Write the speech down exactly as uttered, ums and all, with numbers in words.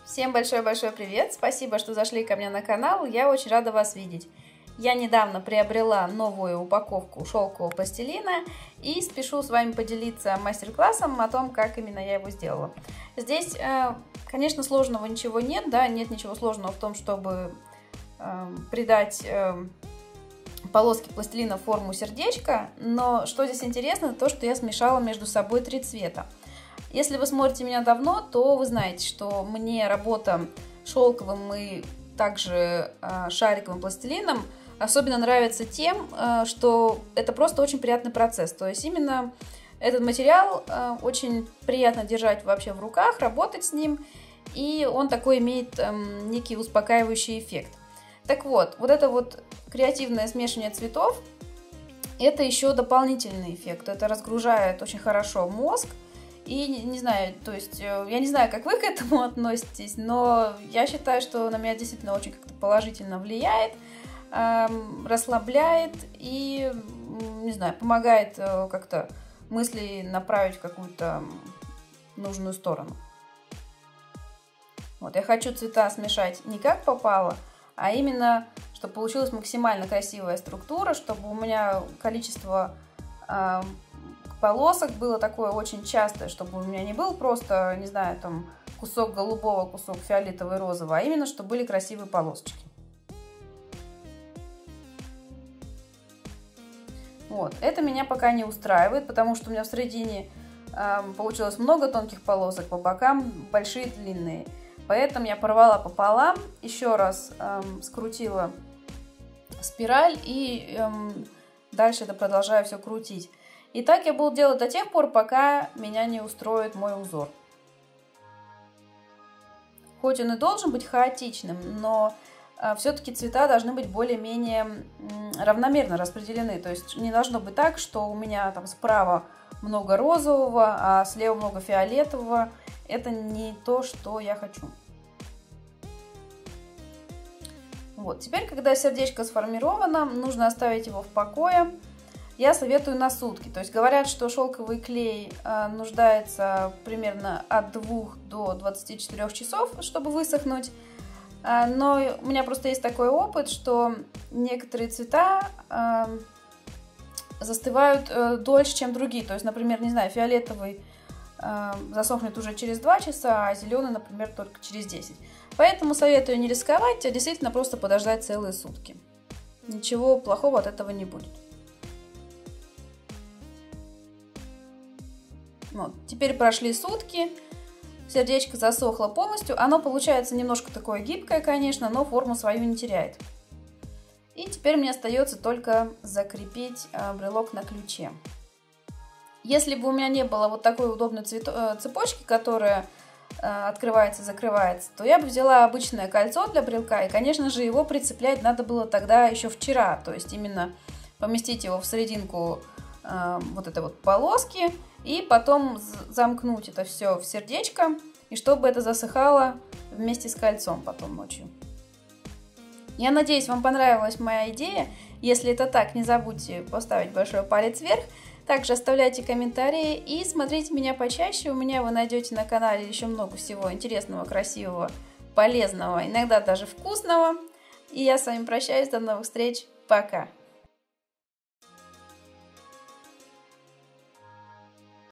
Всем большой-большой привет! Спасибо, что зашли ко мне на канал, я очень рада вас видеть. Я недавно приобрела новую упаковку шелкового пластилина и спешу с вами поделиться мастер-классом о том, как именно я его сделала. Здесь, конечно, сложного ничего нет, да, нет ничего сложного в том, чтобы придать полоски пластилина в форму сердечка, но что здесь интересно, то, что я смешала между собой три цвета. Если вы смотрите меня давно, то вы знаете, что мне работа шелковым и также э, шариковым пластилином особенно нравится тем, э, что это просто очень приятный процесс. То есть именно этот материал э, очень приятно держать вообще в руках, работать с ним, и он такой имеет э, некий успокаивающий эффект. Так вот, вот это вот креативное смешивание цветов, это еще дополнительный эффект. Это разгружает очень хорошо мозг. И не, не знаю, то есть, я не знаю, как вы к этому относитесь, но я считаю, что на меня действительно очень как-то положительно влияет, эм, расслабляет и, не знаю, помогает э, как-то мысли направить в какую-то нужную сторону. Вот, я хочу цвета смешать не как попало, а именно, чтобы получилась максимально красивая структура, чтобы у меня количество э, полосок было такое очень частое, чтобы у меня не был просто, не знаю, там кусок голубого, кусок фиолетового и розового, а именно, чтобы были красивые полосочки. Вот, это меня пока не устраивает, потому что у меня в середине э, получилось много тонких полосок, по бокам большие длинные. Поэтому я порвала пополам, еще раз э, скрутила спираль и э, дальше это продолжаю все крутить. И так я буду делать до тех пор, пока меня не устроит мой узор. Хоть он и должен быть хаотичным, но э, все-таки цвета должны быть более-менее э, равномерно распределены. То есть не должно быть так, что у меня там справа много розового, а слева много фиолетового. Это не то, что я хочу. Вот. Теперь, когда сердечко сформировано, нужно оставить его в покое. Я советую на сутки. То есть говорят, что шелковый клей э, нуждается примерно от двух до двадцати четырёх часов, чтобы высохнуть. Э, но у меня просто есть такой опыт, что некоторые цвета э, застывают э, дольше, чем другие. То есть, например, не знаю, фиолетовый э, засохнет уже через два часа, а зеленый, например, только через десять. Поэтому советую не рисковать, а действительно просто подождать целые сутки. Ничего плохого от этого не будет. Вот. Теперь прошли сутки, сердечко засохло полностью, оно получается немножко такое гибкое, конечно, но форму свою не теряет. И теперь мне остается только закрепить брелок на ключе. Если бы у меня не было вот такой удобной цепочки, которая открывается и закрывается, то я бы взяла обычное кольцо для брелка, и, конечно же, его прицеплять надо было тогда еще вчера, то есть именно поместить его в серединку вот этой вот полоски, и потом замкнуть это все в сердечко, и чтобы это засыхало вместе с кольцом потом ночью. Я надеюсь, вам понравилась моя идея. Если это так, не забудьте поставить большой палец вверх. Также оставляйте комментарии и смотрите меня почаще. У меня вы найдете на канале еще много всего интересного, красивого, полезного, иногда даже вкусного. И я с вами прощаюсь. До новых встреч. Пока!